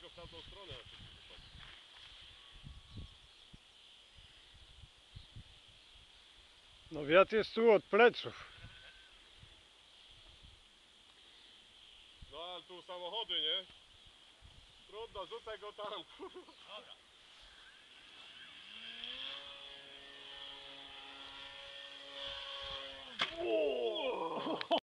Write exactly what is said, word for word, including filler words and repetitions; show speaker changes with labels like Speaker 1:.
Speaker 1: go w tamtą stronę.
Speaker 2: No wiatr jest tu od pleców.
Speaker 1: No ale tu samochody, nie? Trudno, rzucę go tam. Dobra.